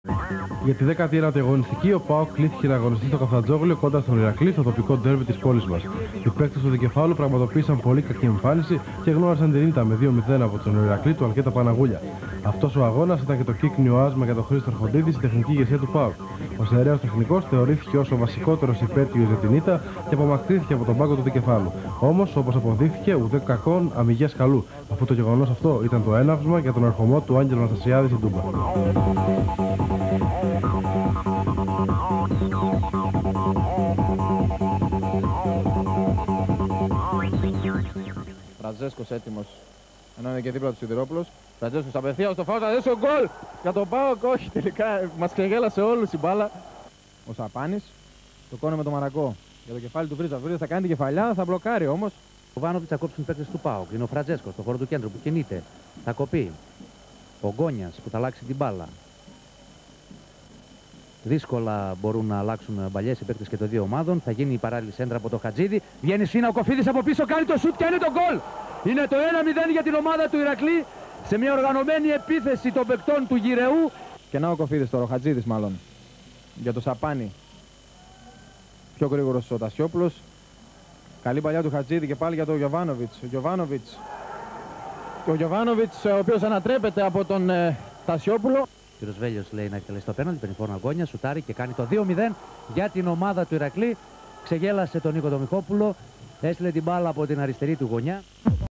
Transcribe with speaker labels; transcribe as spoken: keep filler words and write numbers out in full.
Speaker 1: Για τη δέκατη ένατη αγωνιστική, ο ΠΑΟΚ κλήθηκε να αγωνιστεί στο Καφτατζόγλιο κοντά στον Ηρακλή, στο τοπικό ντέρμπι της πόλης μας. Οι παίκτες του Δικεφάλου πραγματοποίησαν πολύ κακή εμφάνιση και γνώρισαν την ήττα με δύο μηδέν από τον Ηρακλή του Αλκέτα Παναγούλια. Αυτός ο αγώνας ήταν και το κύκνιο άσμα για τον Χρήστο Αρχοντίδη στην τεχνική ηγεσία του ΠΑΟΚ. Ο σεραίος τεχνικός θεωρήθηκε ως ο βασικότερος υπέτειος για την ήττα και απομακρύνθηκε από τον πάγκο του Δικεφάλου. Όμως, όπως αποδείχθηκε, ουδέ κακόν αμυγές καλού, αφού το γεγονός αυτό ήταν το έναυσμα για τον ερχομό του Άγγελο Αναστασιάδη στην Τούμπα.
Speaker 2: Φραντζέσκος έτοιμος, ενώ είναι και δίπλα του Σιδηρόπουλος. Φραντζέσκος απευθείας στο φάουλ, θα δώσει ο γκολ για τον ΠΑΟΚ. Όχι, τελικά μας ξεγέλασε όλους η μπάλα. Ο Σαπάνης το κόνε με το Μαρακό για το κεφάλι του Βρίζα. Βρίζα θα κάνει την κεφαλιά, θα μπλοκάρει όμως.
Speaker 3: Ο Βάνοβιτς θα κόψουν παίκτες του ΠΑΟΚ. Είναι ο Φραντζέσκος στο χώρο του κέντρου που κινείται. Θα κοπεί. Ο Γκόνιας που θα αλλάξει την μπάλα. Δύσκολα μπορούν να αλλάξουν μπαλιές οι παίκτες και των δύο ομάδων. Θα γίνει η παράλληλη σέντρα από το Χατζίδη. Βγαίνει Σίνα, ο Κοφίδης από πίσω, κάνει το σουτ και είναι το γκολ. Είναι το ένα μηδέν για την ομάδα του Ηρακλή σε μια οργανωμένη επίθεση των παικτών του Γυρεού.
Speaker 2: Και να ο Κοφίδης τώρα, ο Χατζίδης μάλλον, για το Σαπάνι. Πιο γρήγορος ο Τασιόπουλος. Καλή παλιά του Χατζίδη και πάλι για τον Γιοβάνοβιτς. Ο Γιοβάνοβιτς, και ο Γιοβάνοβιτς ο οποίος ανατρέπεται από τον ε, Τασιόπουλο.
Speaker 3: Ο κ. Βέλιος λέει να εκτελέσει το πέναλτι, παίρνει φόρμα Γκόνια, σουτάρει και κάνει το δύο μηδέν για την ομάδα του Ηρακλή. Ξεγέλασε τον Νίκο Δομηχόπουλο, έστειλε την μπάλα από την αριστερή του γωνιά.